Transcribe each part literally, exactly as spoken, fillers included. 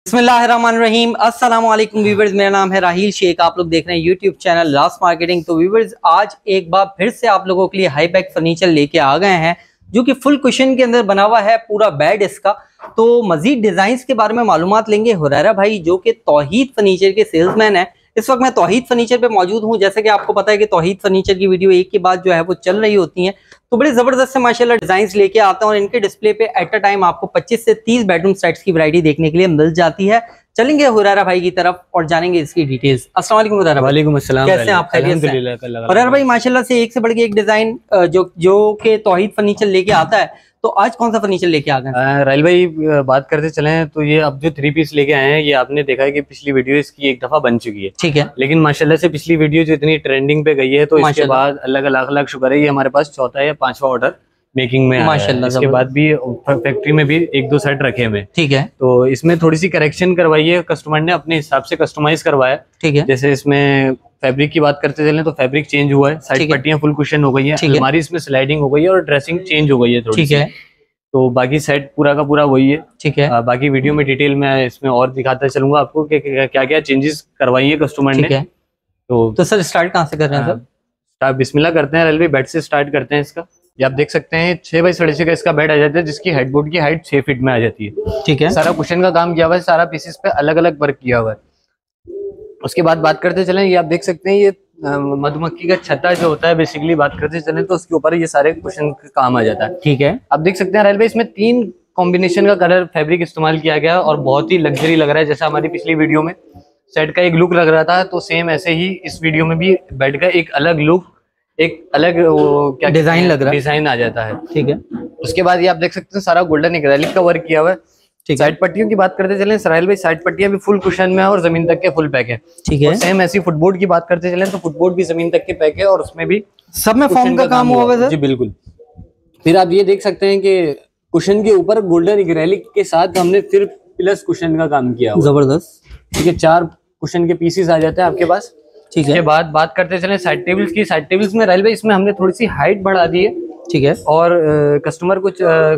बिस्मिल्लाहिर्रहमानिर्रहीम, अस्सलाम वालेकुम व्यूअर्स। मेरा नाम है राहील शेख, आप लोग देख रहे हैं यूट्यूब चैनल रास मार्केटिंग। तो व्यूअर्स, आज एक बार फिर से आप लोगों के लिए हाई बैक फर्नीचर लेके आ गए हैं जो कि फुल कुशन के अंदर बना हुआ है, पूरा बेड इसका। तो मजीद डिजाइन के बारे में मालूमात लेंगे हुरैरा भाई जो कि तौहीद फर्नीचर के सेल्समैन है। इस वक्त मैं तौहीद फर्नीचर पे मौजूद हूँ। जैसे कि आपको पता है कि तौहीद फर्नीचर की वीडियो एक के बाद जो है वो चल रही होती है, तो बड़े जबरदस्त से माशाल्लाह डिजाइन्स लेके आते हैं और इनके डिस्प्ले पे एट अ टाइम आपको पच्चीस से तीस बेडरूम सेट्स की वैरायटी देखने के लिए मिल जाती है। चलेंगे हुरैरा भाई की तरफ और जानेंगे इसकी डिटेल्स। अस्सलाम वालेकुम हुरैरा। वालेकुम अस्सलाम। कैसे हैं आप? खैरियत से? हुरैरा भाई माशाल्लाह से एक से बढ़ के एक डिजाइन जो जो के तौहीद फर्नीचर लेके आता है। तो आज कौन सा फर्नीचर लेके आ गए? राहिल भाई बात करते चले तो ये अब जो थ्री पीस लेके आए हैं, ये आपने देखा है कि पिछली वीडियो इसकी एक दफा बन चुकी है, ठीक है। लेकिन माशाल्लाह से पिछली वीडियो जो इतनी ट्रेंडिंग पे गई है, तो इसके बाद अल्लाह का लाख लाख शुक्र है, ये हमारे पास चौथा या पांचवा ऑर्डर मेकिंग में माशाल्लाह। इसके बाद भी फैक्ट्री में भी एक दो सेट रखे हुए, ठीक है। तो इसमें थोड़ी सी करेक्शन करवाई है कस्टमर ने, अपने हिसाब से कस्टमाइज करवाया, ठीक है। जैसे इसमें फैब्रिक की बात करते चले तो फैब्रिक चेंज हुआ है, साइड पट्टियां फुल कुशन हो गई है, अलमारी इसमें स्लाइडिंग हो गई है और ड्रेसिंग चेंज हो गई है थोड़ी, ठीक है। तो बाकी सेट पूरा का पूरा वही है, ठीक है। आ, बाकी वीडियो में डिटेल में इसमें और दिखाता चलूंगा आपको कि क्या क्या चेंजेस करवाई है कस्टमर ने। तो तो सर स्टार्ट कहाँ से कर रहे हैं? सर स्टार्ट बिस्मिल्लाह करते हैं, रेलवे बेड से स्टार्ट करते हैं। इसका ये आप देख सकते हैं छह बाई साढ़े छह का इसका बेड आ जाता है, जिसकी हेडबोर्ड की हाइट छह फीट में आ जाती है, ठीक है। सारा कुशन का काम किया हुआ है, सारा पीसेस पे अलग अलग वर्क किया हुआ है। उसके बाद बात करते चले, ये आप देख सकते हैं ये मधुमक्खी का छत्ता जो होता है, बेसिकली बात करते चले तो उसके ऊपर ये सारे कुशन का काम आ जाता है, ठीक है। आप देख सकते हैं रेलवे इसमें तीन कॉम्बिनेशन का कलर फैब्रिक इस्तेमाल किया गया और बहुत ही लग्जरी लग रहा है। जैसा हमारी पिछली वीडियो में सेट का एक लुक लग रहा था, तो सेम ऐसे ही इस वीडियो में भी बेड का एक अलग लुक, एक अलग वो क्या डिजाइन लग रहा है, डिजाइन आ जाता है, ठीक है। उसके बाद ये आप देख सकते हैं सारा गोल्डन एक्रेलिक का वर्क किया हुआ है, ठीक है। साइड पट्टियों की बात करते चले सराइल भाई, साइड पट्टियां भी फुल कुशन में है और जमीन तक के फुल पैक है, ठीक है। सेम ऐसी फुटबोर्ड की बात करते चले तो फुटबोर्ड भी जमीन तक के पैक है और उसमें भी सब में फोम का काम हुआ है, जी बिल्कुल। फिर आप ये देख सकते हैं कि कुशन के ऊपर गोल्डन एक्रेलिक के साथ हमने फिर प्लस कुशन का काम किया, जबरदस्त, ठीक है। चार कुशन के पीसेस आ जाते हैं आपके पास, ठीक है। बाद बात करते चले साइड टेबल्स की। साइड टेबल्स में रेलवे इसमें हमने थोड़ी सी हाइट बढ़ा दी है, ठीक है। और कस्टमर कुछ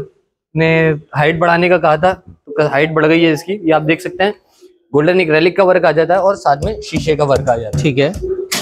ने हाइट बढ़ाने का कहा था, तो हाइट बढ़ गई है इसकी। ये आप देख सकते हैं गोल्डन एक्रेलिक का वर्क आ जाता है और साथ में शीशे का वर्क आ जाता है, ठीक है।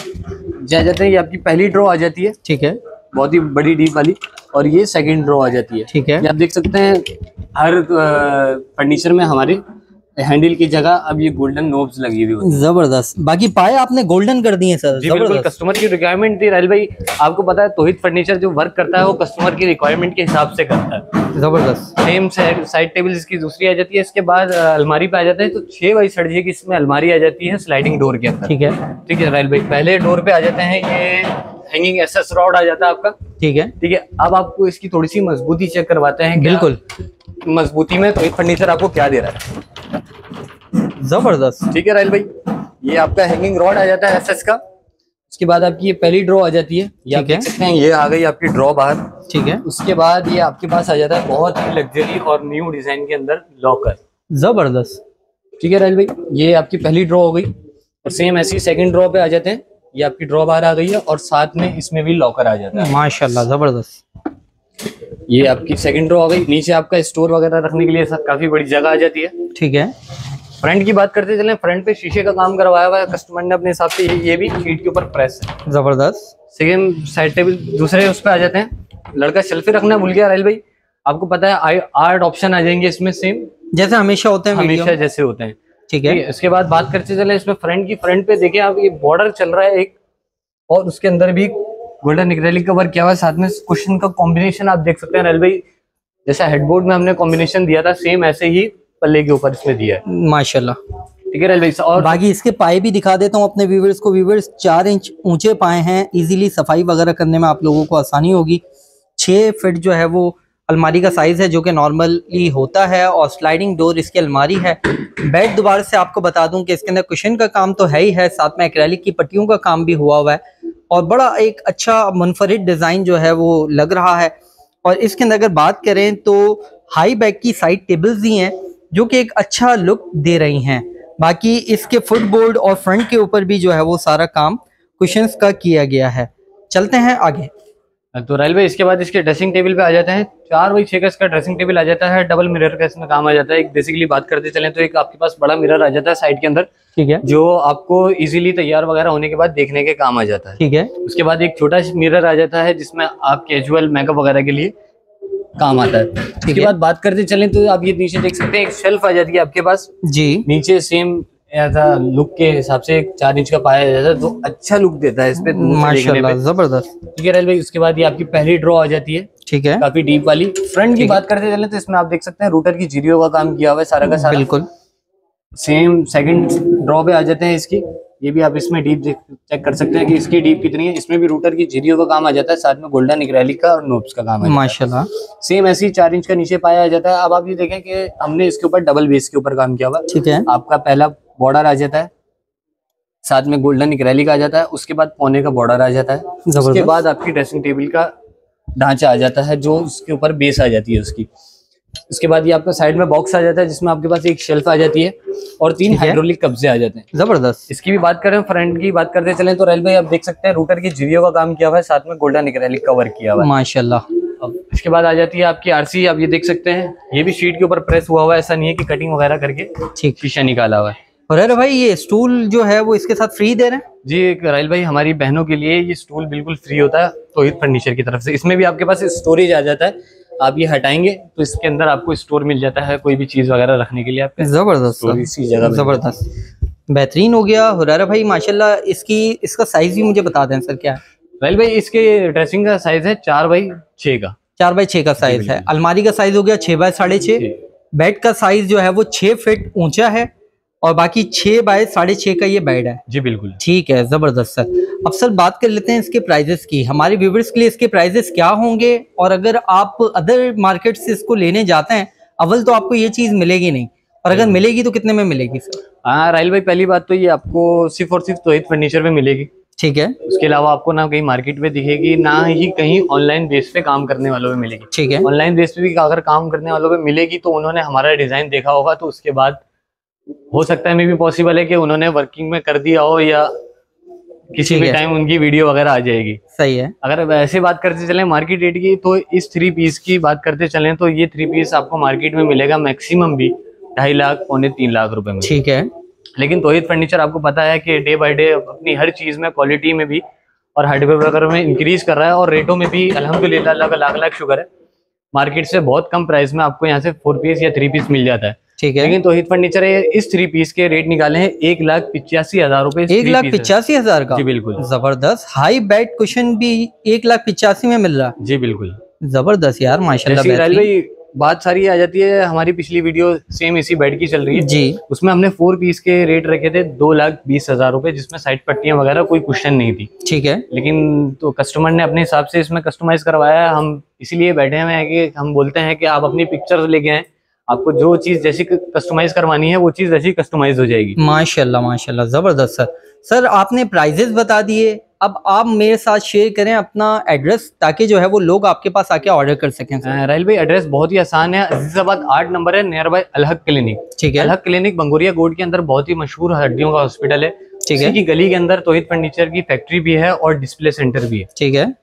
जा जाते हैं, ये आपकी पहली ड्रॉ आ जाती है, ठीक है, बहुत ही बड़ी डीप वाली, और ये सेकंड ड्रॉ आ जाती है, ठीक है। ये आप देख सकते हैं हर फर्नीचर में हमारे हैंडल की जगह अब ये गोल्डन नोब्स लगी हुई है, जबरदस्त। बाकी पाए आपने गोल्डन कर दिए सर, जी बिल्कुल। कस्टमर की रिक्वायरमेंट थी राहिल भाई, आपको पता है तौहीद फर्नीचर जो वर्क करता है वो कस्टमर की रिक्वायरमेंट के हिसाब से करता है, जबरदस्त। सेम साइड टेबल इसकी दूसरी आ जाती है। इसके बाद अलमारी पे आ जाता है, तो छह बाई साढ़े छह की इसमें अलमारी आ जाती है स्लाइडिंग डोर के अंदर, ठीक है, ठीक है राहिल भाई। पहले डोर पे आ जाते हैं ये हैंगिंग एसएस रॉड आ जाता है आपका, ठीक है, ठीक है। अब आपको इसकी थोड़ी सी मजबूती चेक करवाते हैं, बिल्कुल मजबूती में तौहीद फर्नीचर आपको क्या दे रहा है, जबरदस्त, ठीक है राहिल भाई। ये आपका हैंगिंग रॉड आ जाता है एसएस का। उसके बाद आपकी ये पहली ड्रॉ आ जाती है, ये आप देख सकते हैं, ये आ गई आपकी ड्रॉ बाहर, ठीक है। उसके बाद ये आपके पास आ जाता है बहुत ही लग्जरी और न्यू डिजाइन के अंदर लॉकर, जबरदस्त, ठीक है राहिल भाई। ये आपकी पहली ड्रॉ हो गई और सेम ऐसी सेकंड ड्रॉ पे आ जाते हैं, ये आपकी ड्रॉ बाहर आ गई है और साथ में इसमें भी लॉकर आ जाता है, माशाल्लाह जबरदस्त। ये आपकी सेकंड ड्रॉ आ गई। नीचे आपका स्टोर वगैरह रखने के लिए काफी बड़ी जगह आ जाती है, ठीक है। फ्रंट की बात करते चले, फ्रंट पे शीशे का काम करवाया हुआ है कस्टमर ने अपने हिसाब से, ये भी शीट के ऊपर प्रेस है, जबरदस्त। सेकंड साइड टेबल दूसरे उस पे आ जाते हैं। लड़का शेल्फे रखना भूल गया राहिल भाई, आपको पता है आठ ऑप्शन आ जाएंगे इसमें, सेम जैसे हमेशा होते हैं, हमेशा जैसे होते हैं, ठीक है। इसके बाद बात करते चले इसमें फ्रंट की, फ्रंट पे देखें आप, ये बॉर्डर चल रहा है एक, और उसके अंदर भी गोल्डन एक्रेलिक का वर्क किया हुआ है, साथ में कुशन का कॉम्बिनेशन आप देख सकते हैं राहिल भाई। जैसा हेडबोर्ड में हमने कॉम्बिनेशन दिया था, सेम ऐसे ही पल्ले के ऊपर इसमें दिया है, माशाल्लाह, ठीक है राहिल भाई। और बाकी इसके पाए भी दिखा देता हूँ अपने व्यूवर्स को। व्यूवर्स चार इंच ऊंचे पाए हैं, इजीली सफाई वगैरह करने में आप लोगों को आसानी होगी। छः फीट जो है वो अलमारी का साइज है, जो कि नॉर्मली होता है, और स्लाइडिंग डोर इसकी अलमारी है। बेड दोबारा से आपको बता दूं कि इसके अंदर कुशन का काम तो है ही है, साथ में एक्रेलिक की पट्टियों का काम भी हुआ हुआ है, और बड़ा एक अच्छा मुनफरिद डिजाइन जो है वो लग रहा है। और इसके अंदर अगर बात करें तो हाई बैक की साइड टेबल्स भी हैं जो कि एक अच्छा लुक दे रही हैं। बाकी इसके फुटबोर्ड और फ्रंट के ऊपर भी जो है वो सारा काम कुशन्स का किया गया है। चलते हैं आगे। तो राइल भाई इसके बाद इसके ड्रेसिंग टेबल पे आ जाते हैं। चार बाई छह का इसका ड्रेसिंग टेबल आ जाता है, डबल मिरर का इसमें काम आ जाता है। एक बेसिकली बात करते चलें तो एक आपके पास बड़ा मिरर आ जाता है साइड के अंदर, ठीक है, जो आपको इजीली तैयार वगैरह होने के बाद देखने के काम आ जाता है, ठीक है। उसके बाद एक छोटा मिरर आ जाता है जिसमें आप कैजुअल मेकअप वगैरह के लिए काम आता है। इसके बाद बात करते चलें तो आप ये नीचे देख सकते हैं एक शेल्फ आ जाती है आपके पास जी, नीचे सेम ऐसा लुक के हिसाब से चार इंच का पाया जाता है, तो अच्छा लुक देता है इस पे माशाल्लाह, जबरदस्त, ठीक है राइल भाई। उसके बाद ये आपकी पहली ड्रॉ आ जाती है, ठीक है, काफी डीप वाली। फ्रंट की बात करते चलें तो इसमें आप देख सकते हैं रूटर की जीरियो का काम किया हुआ है सारा का सारा, बिल्कुल सेम। सेकंड ड्रॉ पे आ जाते हैं इसकी, ये भी आप इसमें डीप चेक कर सकते हैं कि इसकी डीप कितनी है। इसमें भी रूटर की जीरियो का काम आ जाता है, साथ में गोल्डन एक्रेलिक का और नोब्स का काम है माशाल्लाह। सेम ऐसी चार इंच का नीचे पाया जाता है। अब आप ये देखें कि हमने इसके ऊपर डबल बेस के ऊपर काम किया हुआ, ठीक है। आपका पहला बॉर्डर आ जाता है, साथ में गोल्डन एक्रेलिक आ जाता है, उसके बाद पौने का बॉर्डर आ जाता है, उसके बाद आपकी ड्रेसिंग टेबल का ढांचा आ जाता है जो उसके ऊपर बेस आ जाती है उसकी। उसके बाद ये आपका साइड में बॉक्स आ जाता है जिसमें आपके पास एक शेल्फ आ जाती है और तीन हाइड्रोलिक कब्जे आ जाते हैं, जबरदस्त। इसकी भी बात करें, फ्रंट की बात करते चलें तो राइल भाई आप देख सकते हैं रूटर की जीरियो का काम किया हुआ है, साथ में गोल्डन एक्रेलिक का वर्क किया हुआ है माशाल्लाह। अब इसके बाद आ जाती है आपकी आरसी, आप ये देख सकते हैं ये भी शीट के ऊपर प्रेस हुआ हुआ है, ऐसा नहीं है कि कटिंग वगैरह करके ठीक शीशा निकाला हुआ है। और अरे भाई ये स्टूल जो है वो इसके साथ फ्री दे रहे हैं जी राइल भाई, हमारी बहनों के लिए ये स्टूल बिल्कुल फ्री होता है तौहीद फर्नीचर की तरफ से। इसमें भी आपके पास स्टोरेज आ जाता है, आप ये हटाएंगे तो इसके अंदर आपको स्टोर मिल जाता है, कोई भी चीज वगैरह रखने के लिए आपके, जबरदस्त इसी जगह, जबरदस्त बेहतरीन हो गया। हुरैरा भाई माशाल्लाह, इसकी इसका साइज भी मुझे बता दें सर क्या है? राइल भाई इसके ड्रेसिंग का साइज है चार बाई छह का, चार बाई छह का साइज है। अलमारी का साइज हो गया छह बाय साढ़े छह। बेड का साइज जो है वो छह फीट ऊंचा है और बाकी छह बाय साढ़े छह का ये बेड है जी, बिल्कुल ठीक है, जबरदस्त सर। अब सर बात कर लेते हैं इसके प्राइजेस की। हमारे व्यूवर्स के लिए इसके प्राइजेस क्या होंगे, और अगर आप अदर मार्केट से इसको लेने जाते हैं, अव्वल तो आपको ये चीज मिलेगी नहीं, और अगर मिलेगी तो कितने में मिलेगी सर? हाँ राइल भाई, पहली बात तो ये आपको सिर्फ और सिर्फ तौहीद फर्नीचर में मिलेगी, ठीक है। उसके अलावा आपको ना कहीं मार्केट में दिखेगी, ना ही कहीं ऑनलाइन बेस पे काम करने वालों में मिलेगी, ठीक है। ऑनलाइन बेस पे भी अगर काम करने वालों में मिलेगी तो उन्होंने हमारा डिजाइन देखा होगा, तो उसके बाद हो सकता है मे भी पॉसिबल है कि उन्होंने वर्किंग में कर दिया हो या किसी भी टाइम उनकी वीडियो वगैरह आ जाएगी, सही है। अगर वैसे बात करते चलें मार्केट रेट की, तो इस थ्री पीस की बात करते चलें तो ये थ्री पीस आपको मार्केट में मिलेगा मैक्सिमम भी ढाई लाख पौने तीन लाख रुपए में, ठीक है। लेकिन तौहीद फर्नीचर आपको पता है कि डे बाय डे अपनी हर चीज में क्वालिटी में भी और हार्डवेयर वगैरह में इंक्रीज कर रहा है, और रेटों में भी अल्हम्दुलिल्लाह अल्लाह का लाख लाख शुक्र है, मार्केट से बहुत कम प्राइस में आपको यहाँ से फोर पीस या थ्री पीस मिल जाता है, ठीक है। लेकिन तौहीद फर्नीचर इस थ्री पीस के रेट निकाले हैं एक लाख पिचासी हजार रुपए, एक लाख पिचासी हजार का जी, बिल्कुल जबरदस्त। हाई बेड कुशन भी एक लाख पिचासी में मिल रहा है जी, बिल्कुल जबरदस्त यार माशाल्लाह। बात सारी आ जाती है, हमारी पिछली वीडियो सेम इसी बेड की चल रही है जी, उसमें हमने फोर पीस के रेट रखे थे दो लाख बीस हजार रुपए, जिसमें साइड पट्टियां वगैरह कोई क्वेश्चन नहीं थी, ठीक है। लेकिन तो कस्टमर ने अपने हिसाब से इसमें कस्टमाइज करवाया है, हम इसीलिए बैठे हुए हैं कि हम बोलते हैं कि आप अपनी पिक्चर्स लेके आए, आपको जो चीज जैसी कस्टमाइज करवानी है वो चीज वैसी कस्टमाइज हो जाएगी। माशाल्लाह माशाल्लाह, जबरदस्त सर। सर आपने प्राइजेस बता दिए, अब आप मेरे साथ शेयर करें अपना एड्रेस, ताकि जो है वो लोग आपके पास आके ऑर्डर कर सकें। राइल भाई एड्रेस बहुत ही आसान है, अजीजाबाद आठ नंबर है, नियर बाय अलहक क्लिनिक, ठीक है। अलहक क्लिनिक बंगोरिया गोड के अंदर बहुत ही मशहूर हड्डियों का हॉस्पिटल है, ठीक है। की गली के अंदर तौहीद फर्नीचर की फैक्ट्री भी है और डिस्प्ले सेंटर भी है, ठीक है।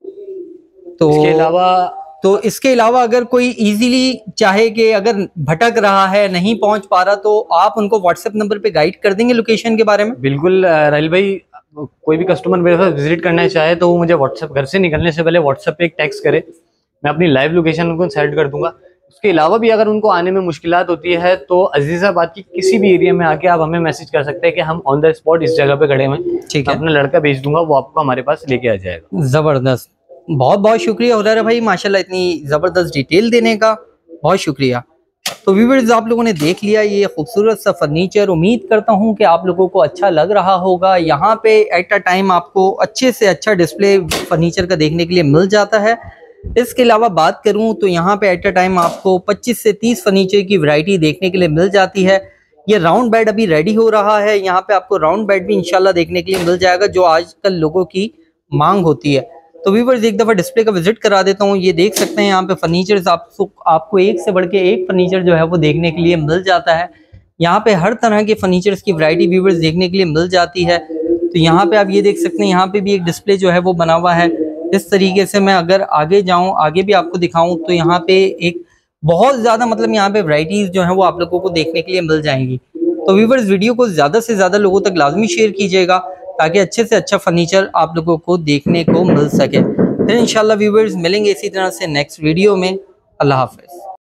तो इसके अलावा तो इसके अलावा अगर कोई इजीली चाहे कि अगर भटक रहा है, नहीं पहुंच पा रहा, तो आप उनको व्हाट्सएप नंबर पे गाइड कर देंगे लोकेशन के बारे में? बिल्कुल राइल भाई, कोई भी कस्टमर मेरे पास विजिट करना चाहे तो वो मुझे व्हाट्सएप, घर से निकलने से पहले व्हाट्सएप पे एक टेक्स्ट करे, मैं अपनी लाइव लोकेशन उनको सेंड कर दूंगा। उसके अलावा भी अगर उनको आने में मुश्किलात होती है तो अजीजाबाद की किसी भी एरिया में आके आप हमें मैसेज कर सकते हैं कि हम ऑन द स्पॉट इस जगह पे खड़े हुए, ठीक है। अपना लड़का भेज दूंगा, वो आपको हमारे पास लेके आ जाएगा। जबरदस्त, बहुत बहुत शुक्रिया हुरैरा भाई माशाल्लाह इतनी जबरदस्त डिटेल देने का, बहुत शुक्रिया। तो व्यूअर्स आप लोगों ने देख लिया ये खूबसूरत सा फर्नीचर, उम्मीद करता हूँ कि आप लोगों को अच्छा लग रहा होगा। यहाँ पे एट अ टाइम आपको अच्छे से अच्छा डिस्प्ले फर्नीचर का देखने के लिए मिल जाता है। इसके अलावा बात करूँ तो यहाँ पे एट अ टाइम आपको पच्चीस से तीस फर्नीचर की वैरायटी देखने के लिए मिल जाती है। ये राउंड बेड अभी रेडी हो रहा है, यहाँ पे आपको राउंड बेड भी इंशाल्लाह देखने के लिए मिल जाएगा, जो आजकल लोगों की मांग होती है। तो व्यूअर्स एक दफ़ा डिस्प्ले का विजिट करा देता हूँ। ये देख सकते हैं यहाँ पे फर्नीचर्स आपको आपको एक से बढ़ के एक फर्नीचर जो है वो देखने के लिए मिल जाता है। यहाँ पे हर तरह के फर्नीचर्स की वैरायटी व्यूअर्स देखने के लिए मिल जाती है। तो यहाँ पे आप ये देख सकते हैं, यहाँ पे भी एक डिस्प्ले जो है वो बना हुआ है। इस तरीके से मैं अगर आगे जाऊं, आगे भी आपको दिखाऊं तो यहाँ पे एक बहुत ज़्यादा मतलब यहाँ पे वैरायटीज़ जो हैं वो आप लोगों को देखने के लिए मिल जाएंगी। तो व्यूअर्स वीडियो को ज़्यादा से ज़्यादा लोगों तक लाजमी शेयर कीजिएगा ताकि अच्छे से अच्छा फर्नीचर आप लोगों को देखने को मिल सके। फिर इंशाल्लाह व्यूअर्स मिलेंगे इसी तरह से नेक्स्ट वीडियो में। अल्लाह हाफ़िज़।